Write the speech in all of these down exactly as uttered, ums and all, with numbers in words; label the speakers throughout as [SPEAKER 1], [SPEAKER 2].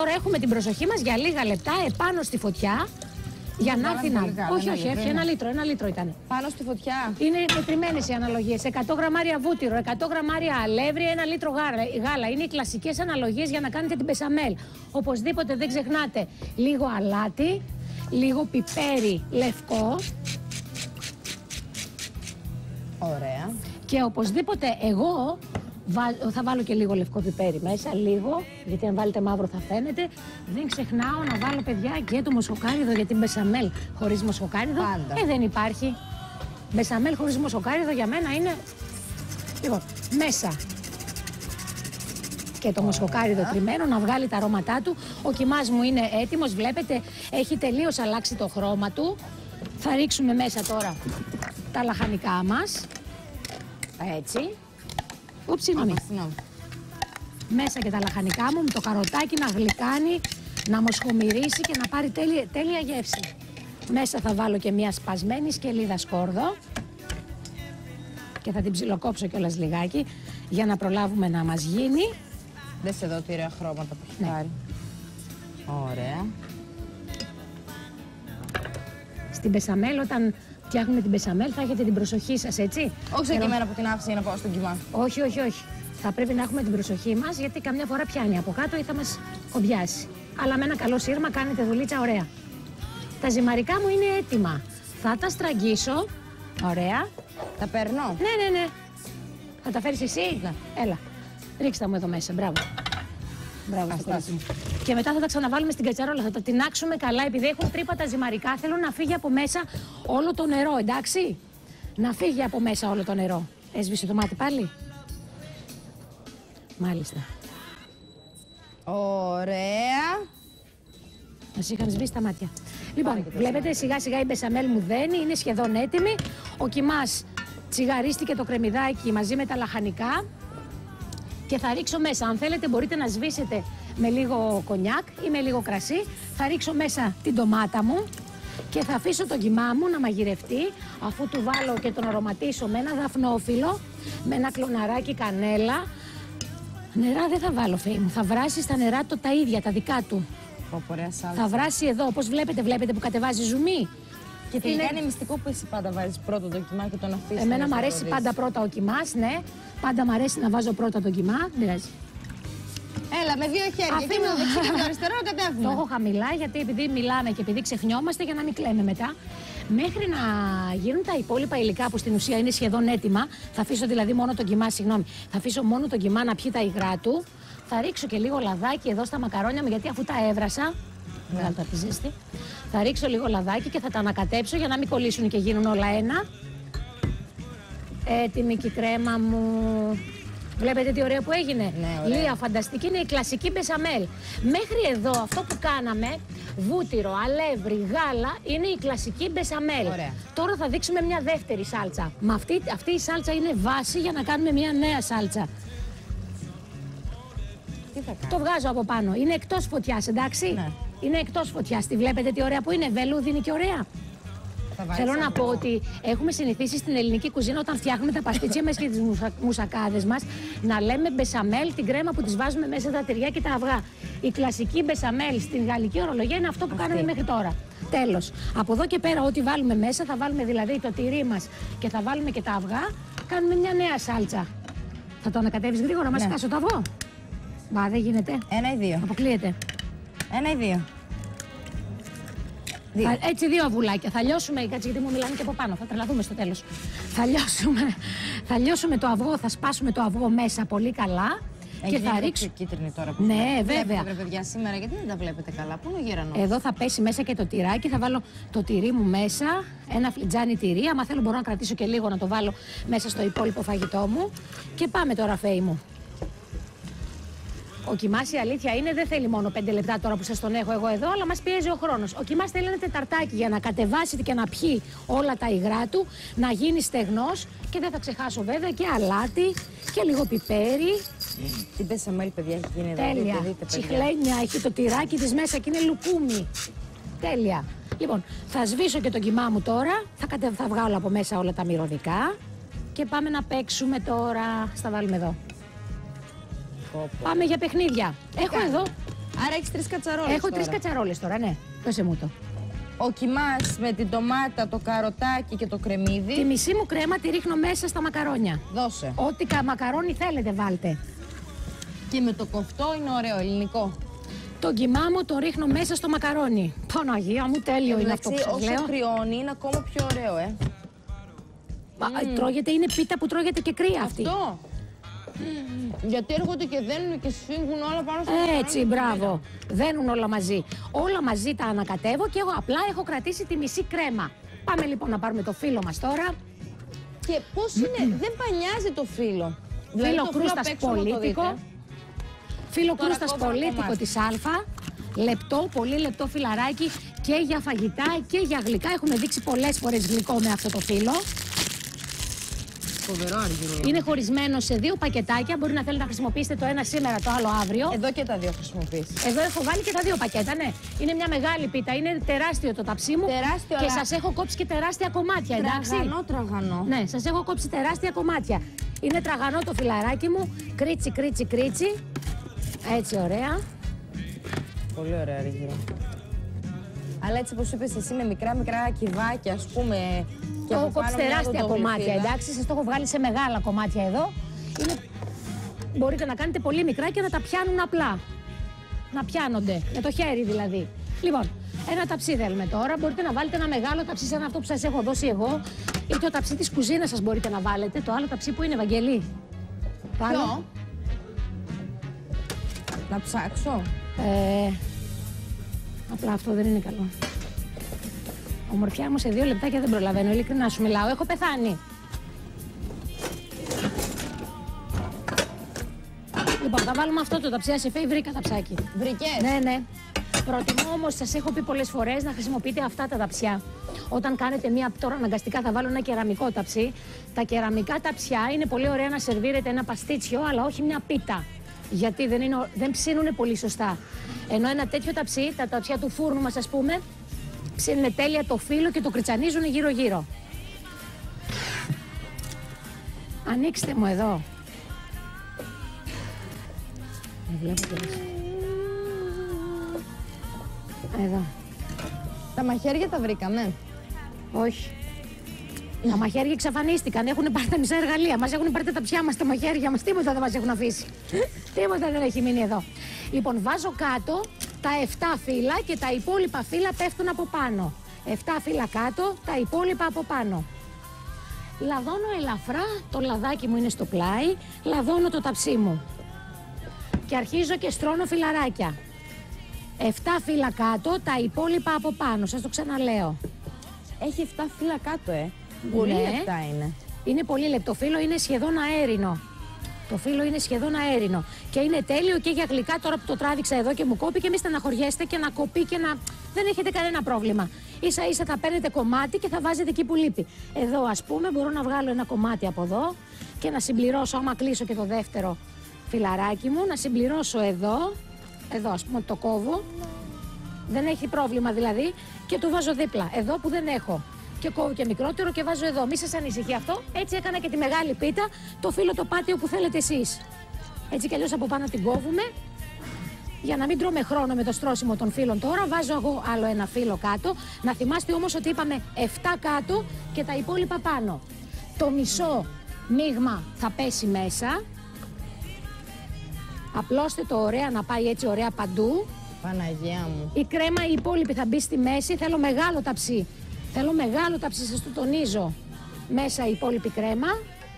[SPEAKER 1] τώρα έχουμε την προσοχή μας για λίγα λεπτά επάνω στη φωτιά. Για να έρθει να. Όχι, όχι, όχι, ένα λίτρο, ένα λίτρο ήταν.
[SPEAKER 2] Πάνω στη φωτιά.
[SPEAKER 1] Είναι μετρημένες οι αναλογίες. εκατό γραμμάρια βούτυρο, εκατό γραμμάρια αλεύρι, ένα λίτρο γάλα. Είναι οι κλασικές αναλογίες για να κάνετε την μπεσαμέλ. Οπωσδήποτε δεν ξεχνάτε λίγο αλάτι, λίγο πιπέρι λευκό.
[SPEAKER 2] Ωραία.
[SPEAKER 1] Και οπωσδήποτε εγώ θα βάλω και λίγο λευκό πιπέρι μέσα, λίγο, γιατί αν βάλετε μαύρο θα φαίνεται. Δεν ξεχνάω να βάλω, παιδιά, και το μοσοκάριδο, γιατί μπεσαμέλ χωρίς μοσοκάριδο ε, δεν υπάρχει. Μπεσαμέλ χωρίς μοσοκάριδο για μένα είναι. Λοιπόν, μέσα και το μοσοκάριδο τριμμένο να βγάλει τα αρώματά του. Ο κιμάς μου είναι έτοιμος, βλέπετε, έχει τελείως αλλάξει το χρώμα του. Θα ρίξουμε μέσα τώρα τα λαχανικά μας. Έτσι. Ούψ, συγγνώμη. Μέσα και τα λαχανικά μου, με το καροτάκι να γλυκάνει, να μοσχομυρίσει και να πάρει τέλεια, τέλεια γεύση. Μέσα θα βάλω και μια σπασμένη σκελίδα σκόρδο και θα την ψιλοκόψω κιόλας λιγάκι για να προλάβουμε να μας γίνει.
[SPEAKER 2] Δες εδώ τι ωραία χρώματα που έχει πάρει. Ωραία.
[SPEAKER 1] Στην μπεσαμέλ, όταν φτιάχνουμε την μπεσαμέλ, θα έχετε την προσοχή σας, έτσι.
[SPEAKER 2] Όχι σαν και εμένα που την άφησα για να πάω στον κιμά.
[SPEAKER 1] Όχι, όχι, όχι. Θα πρέπει να έχουμε την προσοχή μας, γιατί καμιά φορά πιάνει από κάτω ή θα μας κομπιάσει. Αλλά με ένα καλό σύρμα κάνετε δουλίτσα ωραία. Τα ζυμαρικά μου είναι έτοιμα. Θα τα στραγγίσω. Ωραία.
[SPEAKER 2] Τα παίρνω.
[SPEAKER 1] Ναι, ναι, ναι. Θα τα φέρεις εσύ.
[SPEAKER 2] Ναι.
[SPEAKER 1] Έλα. Ρίξτε τα μου εδώ μέσα. Μπράβο. Μπράβο, μου. Και μετά θα τα ξαναβάλουμε στην κατσαρόλα. Θα τα τινάξουμε καλά. Επειδή έχουν τρύπα τα ζυμαρικά, θέλω να φύγει από μέσα όλο το νερό, εντάξει. Να φύγει από μέσα όλο το νερό. Έσβησε το μάτι πάλι. Μάλιστα.
[SPEAKER 2] Ωραία.
[SPEAKER 1] Μας είχαν σβήσει τα μάτια. Λοιπόν, βλέπετε σιγά σιγά η μπεσαμέλ μου δένει, είναι σχεδόν έτοιμη. Ο κιμάς τσιγαρίστηκε το κρεμμυδάκι μαζί με τα λαχανικά. Και θα ρίξω μέσα, αν θέλετε μπορείτε να σβήσετε με λίγο κονιάκ ή με λίγο κρασί. Θα ρίξω μέσα την ντομάτα μου και θα αφήσω τον κιμά μου να μαγειρευτεί, αφού του βάλω και τον αρωματίσω με ένα δαφνόφυλλο, με ένα κλωναράκι κανέλα. Νερά δεν θα βάλω, Φέη μου, θα βράσει στα νερά το τα ίδια, τα δικά του.
[SPEAKER 2] Ωραία,
[SPEAKER 1] θα βράσει εδώ, όπως βλέπετε, βλέπετε που κατεβάζει ζουμί.
[SPEAKER 2] Και τελικά είναι... είναι μυστικό που εσύ πάντα βάζεις πρώτα το κιμά και τον αφήσεις.
[SPEAKER 1] Εμένα μου αρέσει πάντα πρώτα ο κιμάς, ναι. Πάντα μου αρέσει να βάζω πρώτα τον κιμά, δεν πειράζει.
[SPEAKER 2] Έλα, με δύο χέρια. Αφήνω... Και με το δεξί και με το αριστερό κατέβουμε.
[SPEAKER 1] Το έχω χαμηλά, γιατί επειδή μιλάμε και επειδή ξεχνιόμαστε, για να μην κλαίμε μετά. Μέχρι να γίνουν τα υπόλοιπα υλικά που στην ουσία είναι σχεδόν έτοιμα, θα αφήσω δηλαδή μόνο τον κιμά, συγγνώμη, θα αφήσω μόνο τον κιμά να πιει τα υγρά του. Θα ρίξω και λίγο λαδάκι εδώ στα μακαρόνια μου, γιατί αφού τα έβρασα. Βγάλω τα τη ζέστη. Θα ρίξω λίγο λαδάκι και θα τα ανακατέψω για να μην κολλήσουν και γίνουν όλα ένα. Έτοιμη και η κρέμα μου. Βλέπετε τι ωραίο που έγινε.
[SPEAKER 2] Ναι,
[SPEAKER 1] Λία, φανταστική, είναι η κλασική μπεσαμέλ. Μέχρι εδώ αυτό που κάναμε, βούτυρο, αλεύρι, γάλα, είναι η κλασική μπεσαμέλ.
[SPEAKER 2] Ωραία.
[SPEAKER 1] Τώρα θα δείξουμε μια δεύτερη σάλτσα. Μα αυτή, αυτή η σάλτσα είναι βάση για να κάνουμε μια νέα σάλτσα.
[SPEAKER 2] Τι θα κάνω?
[SPEAKER 1] Το βγάζω από πάνω. Είναι εκτός φωτιάς, εντάξει.
[SPEAKER 2] Ναι.
[SPEAKER 1] Είναι εκτός φωτιάς. Τη βλέπετε τι ωραία που είναι. Βελούδι είναι και ωραία. Θέλω να πω ότι έχουμε συνηθίσει στην ελληνική κουζίνα, όταν φτιάχνουμε τα παστίτσια μας και τις μουσα... μουσακάδες μας, να λέμε μπεσαμέλ την κρέμα που τις βάζουμε μέσα τα τυριά και τα αυγά. Η κλασική μπεσαμέλ στην γαλλική ορολογία είναι αυτό που κάναμε μέχρι τώρα. Τέλος. Από εδώ και πέρα, ό,τι βάλουμε μέσα, θα βάλουμε δηλαδή το τυρί μας και θα βάλουμε και τα αυγά. Κάνουμε μια νέα σάλτσα. Θα το ανακατεύεις γρήγορα, μας σκάσω το αυγό. Μα δεν γίνεται.
[SPEAKER 2] Ένα ή δύο.
[SPEAKER 1] Αποκλείεται.
[SPEAKER 2] Ένα ή δύο.
[SPEAKER 1] Θα, έτσι δύο αβουλάκια. Θα λιώσουμε, κάτσε γιατί μου μιλάνε και από πάνω, θα τρελαθούμε στο τέλος. Θα λιώσουμε, θα λιώσουμε το αυγό, θα σπάσουμε το αυγό μέσα πολύ καλά.
[SPEAKER 2] Έχει
[SPEAKER 1] και θα ρίξω.
[SPEAKER 2] Κίτρινη τώρα που
[SPEAKER 1] ναι, βέβαια.
[SPEAKER 2] Βλέπετε, παιδιά, σήμερα, γιατί δεν τα βλέπετε καλά. Πού είναι ο γερανός?
[SPEAKER 1] Εδώ θα πέσει μέσα και το τυράκι. Θα βάλω το τυρί μου μέσα. Ένα φλιτζάνι τυρί. Άμα θέλω, μπορώ να κρατήσω και λίγο να το βάλω μέσα στο υπόλοιπο φαγητό μου. Και πάμε τώρα, Φέη μου. Ο κιμάς, η αλήθεια είναι, δεν θέλει μόνο πέντε λεπτά τώρα που σας τον έχω εγώ εδώ, αλλά μας πιέζει ο χρόνος. Ο κιμάς θέλει ένα τεταρτάκι για να κατεβάσει και να πιει όλα τα υγρά του, να γίνει στεγνός, και δεν θα ξεχάσω βέβαια και αλάτι και λίγο πιπέρι.
[SPEAKER 2] Τι μπεσαμέλ, παιδιά, έχει γίνει εδώ.
[SPEAKER 1] Τέλεια. Τσιχλένια, έχει το τυράκι της μέσα και είναι λουκούμι. Τέλεια. Λοιπόν, θα σβήσω και τον κιμά μου τώρα, θα, κατε... θα βγάλω από μέσα όλα τα μυρωδικά και πάμε να παίξουμε τώρα. Στα βάλουμε εδώ. Πάμε για παιχνίδια. Έχω εδώ
[SPEAKER 2] Άρα έχεις τρεις κατσαρόλες.
[SPEAKER 1] Έχω
[SPEAKER 2] τώρα.
[SPEAKER 1] τρεις κατσαρόλες τώρα, ναι. Δώσε μου το.
[SPEAKER 2] Ο κιμάς με την ντομάτα, το καροτάκι και το κρεμμύδι.
[SPEAKER 1] Τη μισή μου κρέμα τη ρίχνω μέσα στα μακαρόνια.
[SPEAKER 2] Δώσε.
[SPEAKER 1] Ό,τι κα- μακαρόνι θέλετε βάλτε.
[SPEAKER 2] Και με το κοφτό είναι ωραίο, ελληνικό.
[SPEAKER 1] Το κιμά μου το ρίχνω μέσα στο μακαρόνι. Παναγία μου, τέλειο είναι αυτό που σας
[SPEAKER 2] όσο
[SPEAKER 1] λέω.
[SPEAKER 2] κρυώνει είναι ακόμα πιο ωραίο, ε.
[SPEAKER 1] Μα, τρώγεται, είναι πίτα που τρώγεται και κρύα αυτή.
[SPEAKER 2] Αυτό. Mm. Γιατί έρχονται και δένουν και σφίγγουν όλα πάνω στο μακαρόνι.
[SPEAKER 1] Έτσι, μπράβο. Δένουν όλα μαζί. Όλα μαζί τα ανακατεύω και εγώ απλά έχω κρατήσει τη μισή κρέμα. Πάμε λοιπόν να πάρουμε το φύλλο μας τώρα.
[SPEAKER 2] Και πώς είναι, δεν πανιάζει το φύλλο.
[SPEAKER 1] Φύλλο
[SPEAKER 2] το
[SPEAKER 1] κρούστας
[SPEAKER 2] απ' έξω να το
[SPEAKER 1] πολύτικο.
[SPEAKER 2] δείτε.
[SPEAKER 1] Φύλλο
[SPEAKER 2] Τώρα
[SPEAKER 1] κρούστας
[SPEAKER 2] κόβω ένα
[SPEAKER 1] πολύτικο
[SPEAKER 2] κομμάτι.
[SPEAKER 1] της Α. Λεπτό, πολύ λεπτό φυλαράκι και για φαγητά και για γλυκά. Έχουμε δείξει πολλές φορές γλυκό με αυτό το φύλλο.
[SPEAKER 2] Φοβερό αργυρό.
[SPEAKER 1] Είναι χωρισμένο σε δύο πακετάκια. Μπορεί να θέλετε να χρησιμοποιήσετε το ένα σήμερα, το άλλο αύριο.
[SPEAKER 2] Εδώ και τα δύο χρησιμοποιήσεις.
[SPEAKER 1] Εδώ έχω βάλει και τα δύο πακέτα, ναι. Είναι μια μεγάλη πίτα. Είναι τεράστιο το ταψί μου.
[SPEAKER 2] Τεράστιο,
[SPEAKER 1] Και
[SPEAKER 2] αλλά-
[SPEAKER 1] σας έχω κόψει και τεράστια κομμάτια, εντάξει.
[SPEAKER 2] Τραγανό, τραγανό.
[SPEAKER 1] Ναι, σας έχω κόψει τεράστια κομμάτια. Είναι τραγανό το φυλαράκι μου. Κρίτσι, κρίτσι, κρίτσι. Έτσι, ωραία.
[SPEAKER 2] Πολύ ωραία αργυρό. Αλλά έτσι όπως είπες εσύ με μικρά μικρά κυβάκια, ας πούμε. Και
[SPEAKER 1] Το
[SPEAKER 2] από
[SPEAKER 1] έχω κόψει
[SPEAKER 2] πάνω μια
[SPEAKER 1] τεράστια κομμάτια,
[SPEAKER 2] οδοντογλυφίδα.
[SPEAKER 1] εντάξει. Σας το έχω βγάλει σε μεγάλα κομμάτια εδώ. Είναι... Μπορείτε να κάνετε πολύ μικρά και να τα πιάνουν απλά. Να πιάνονται, με το χέρι δηλαδή. Λοιπόν, ένα ταψί θέλουμε τώρα. Μπορείτε να βάλετε ένα μεγάλο ταψί σαν αυτό που σας έχω δώσει εγώ. Ή το ταψί της κουζίνας σας μπορείτε να βάλετε. Το άλλο ταψί που είναι, Ευαγγελή. Το άλλο.
[SPEAKER 2] Ποιο? Να ψάξω.
[SPEAKER 1] Ε, απλά αυτό δεν είναι καλό. Ομορφιά μου, σε δύο λεπτάκια δεν προλαβαίνω. Ειλικρινά σου μιλάω. Έχω πεθάνει. Λοιπόν, θα βάλουμε αυτό το ταψί. Σε φέει, βρήκα ταψάκι.
[SPEAKER 2] Βρικές.
[SPEAKER 1] Ναι, ναι. Προτιμώ όμως, σας έχω πει πολλές φορές, να χρησιμοποιείτε αυτά τα ταψιά. Όταν κάνετε μία, τώρα αναγκαστικά θα βάλω ένα κεραμικό ταψί. Τα κεραμικά ταψιά είναι πολύ ωραία να σερβίρετε ένα παστίτσιο, αλλά όχι μια πίτα. Γιατί δεν, είναι, δεν ψήνουν πολύ σωστά. Ενώ ένα τέτοιο ταψί, τα ταψιά του φούρνου μας, ας πούμε, ψήνουν τέλεια το φύλλο και το κριτσανίζουν γύρω-γύρω. Ανοίξτε μου εδώ. Δεν βλέπω και εσύ. Εδώ.
[SPEAKER 2] Τα μαχαίρια τα βρήκαμε.
[SPEAKER 1] Όχι. Τα μαχαίρια εξαφανίστηκαν. Έχουν πάρει τα μισά εργαλεία. Μας έχουν πάρει τα ταψιά μας, τα μαχαίρια μας. Τίποτα δεν μας έχουν αφήσει. Τίποτα δεν έχει μείνει εδώ. Λοιπόν, βάζω κάτω τα εφτά φύλλα και τα υπόλοιπα φύλλα πέφτουν από πάνω. εφτά φύλλα κάτω, τα υπόλοιπα από πάνω. Λαδώνω ελαφρά, το λαδάκι μου είναι στο πλάι, λαδώνω το ταψί μου. Και αρχίζω και στρώνω φυλαράκια. εφτά φύλλα κάτω, τα υπόλοιπα από πάνω. Σας το ξαναλέω.
[SPEAKER 2] Έχει εφτά φύλλα κάτω, ε. Πολύ
[SPEAKER 1] Ναι.
[SPEAKER 2] λεπτά είναι.
[SPEAKER 1] Είναι πολύ λεπτό. Το φύλλο είναι σχεδόν αέρινο. Το φύλλο είναι σχεδόν αέρινο. Και είναι τέλειο και για γλυκά. Τώρα που το τράβηξα εδώ και μου κόπει, και μη στεναχωριέστε και να κοπεί και να. Δεν έχετε κανένα πρόβλημα. Σα ίσα θα παίρνετε κομμάτι και θα βάζετε εκεί που λείπει. Εδώ, ας πούμε, μπορώ να βγάλω ένα κομμάτι από εδώ και να συμπληρώσω, άμα κλείσω και το δεύτερο φυλαράκι μου, να συμπληρώσω εδώ. Εδώ, ας πούμε, το κόβω. Δεν έχει πρόβλημα δηλαδή. Και το βάζω δίπλα. Εδώ που δεν έχω. Και κόβω και μικρότερο και βάζω εδώ. Μη σας ανησυχεί αυτό. Έτσι έκανα και τη μεγάλη πίτα. Το φύλλο το πάτιο που θέλετε εσείς. Έτσι κι αλλιώς από πάνω την κόβουμε. Για να μην τρώμε χρόνο με το στρώσιμο των φύλλων τώρα, βάζω εγώ άλλο ένα φύλλο κάτω. Να θυμάστε όμως ότι είπαμε εφτά κάτω και τα υπόλοιπα πάνω. Το μισό μείγμα θα πέσει μέσα. Απλώστε το ωραία να πάει έτσι ωραία παντού.
[SPEAKER 2] Παναγία μου.
[SPEAKER 1] Η κρέμα η υπόλοιπη θα μπει στη μέση. Θέλω μεγάλο ταψί. Θέλω μεγάλο ταψί, σας το τονίζω. Μέσα η υπόλοιπη κρέμα.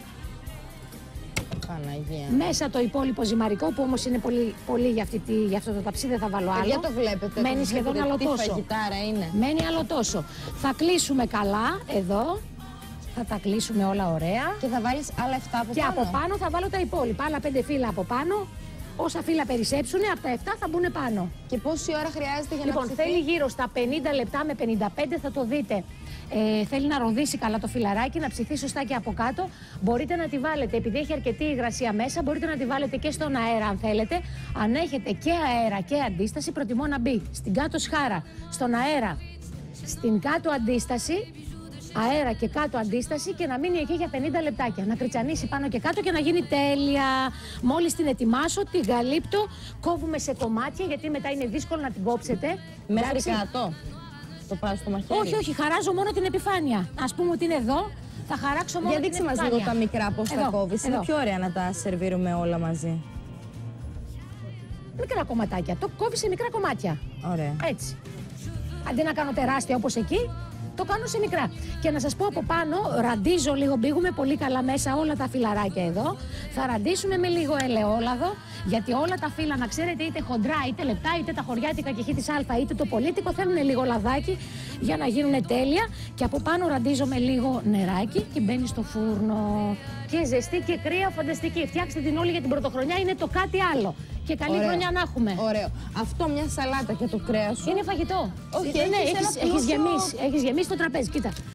[SPEAKER 2] Παναγία.
[SPEAKER 1] Μέσα το υπόλοιπο ζυμαρικό, που όμως είναι πολύ, πολύ για, αυτή, τη- για αυτό το ταψί, δεν θα βάλω άλλο.
[SPEAKER 2] Για το βλέπετε.
[SPEAKER 1] Μένει
[SPEAKER 2] το
[SPEAKER 1] σχεδόν
[SPEAKER 2] βλέπετε
[SPEAKER 1] άλλο
[SPEAKER 2] τι
[SPEAKER 1] τόσο.
[SPEAKER 2] φαγητάρα είναι.
[SPEAKER 1] Μένει άλλο τόσο. Θα κλείσουμε καλά εδώ. Θα τα κλείσουμε όλα ωραία.
[SPEAKER 2] Και θα βάλεις άλλα εφτά από
[SPEAKER 1] Και
[SPEAKER 2] πάνω.
[SPEAKER 1] από πάνω θα βάλω τα υπόλοιπα. Άλλα πέντε φύλλα από πάνω. Όσα φύλλα περισσέψουν, από τα εφτά θα μπουν πάνω.
[SPEAKER 2] Και πόση ώρα χρειάζεται για
[SPEAKER 1] Λοιπόν,
[SPEAKER 2] να ψηθεί?
[SPEAKER 1] θέλει γύρω στα πενήντα λεπτά με πενήντα πέντε, θα το δείτε. Ε, θέλει να ροδίσει καλά το φυλαράκι, να ψηθεί σωστά και από κάτω. Μπορείτε να τη βάλετε, επειδή έχει αρκετή υγρασία μέσα, μπορείτε να τη βάλετε και στον αέρα αν θέλετε. Αν έχετε και αέρα και αντίσταση, προτιμώ να μπει στην κάτω σχάρα, στον αέρα, στην κάτω αντίσταση, αέρα και κάτω αντίσταση και να μείνει εκεί για πενήντα λεπτάκια. Να κριτσανίσει πάνω και κάτω και να γίνει τέλεια. Μόλις την ετοιμάσω, την καλύπτω, κόβουμε σε κομμάτια γιατί μετά είναι δύσκολο να την κόψετε.
[SPEAKER 2] Μέχρι
[SPEAKER 1] Εντάξει.
[SPEAKER 2] κάτω. Το πας στο μαχαίρι.
[SPEAKER 1] Όχι, όχι, χαράζω μόνο την επιφάνεια. Ας πούμε ότι είναι εδώ, θα χαράξω μόνο
[SPEAKER 2] Για
[SPEAKER 1] την
[SPEAKER 2] δείξε μας
[SPEAKER 1] επιφάνεια.
[SPEAKER 2] λίγο τα μικρά πώς τα
[SPEAKER 1] Εδώ,
[SPEAKER 2] κόβεις. Είναι
[SPEAKER 1] εδώ.
[SPEAKER 2] πιο ωραία να τα σερβίρουμε όλα μαζί.
[SPEAKER 1] Μικρά κομματάκια. Το κόβει σε μικρά κομμάτια.
[SPEAKER 2] Ωραία.
[SPEAKER 1] Έτσι. Αντί να κάνω τεράστια όπως εκεί, το κάνω σε μικρά. Και να σας πω από πάνω, ραντίζω λίγο, μπήγουμε πολύ καλά μέσα όλα τα φυλαράκια εδώ. Θα ραντίσουμε με λίγο ελαιόλαδο, γιατί όλα τα φύλλα, να ξέρετε, είτε χοντρά, είτε λεπτά, είτε τα χωριάτικα και χ της α, είτε το πολίτικο, θέλουν λίγο λαδάκι για να γίνουν τέλεια. Και από πάνω ραντίζω με λίγο νεράκι και μπαίνει στο φούρνο. Και ζεστή και κρύα, φανταστική. Φτιάξτε την όλη για την πρωτοχρονιά, είναι το κάτι άλλο. Και καλή
[SPEAKER 2] Ωραίο.
[SPEAKER 1] χρονιά να έχουμε.
[SPEAKER 2] Ωραίο. Αυτό μια σαλάτα και το κρέας σου.
[SPEAKER 1] Είναι φαγητό.
[SPEAKER 2] Όχι,
[SPEAKER 1] ναι,
[SPEAKER 2] έχεις
[SPEAKER 1] έχεις,
[SPEAKER 2] ένα
[SPEAKER 1] έχεις
[SPEAKER 2] πλούσιο-
[SPEAKER 1] γεμίσει, έχεις γεμίσει το τραπέζι, κοίτα.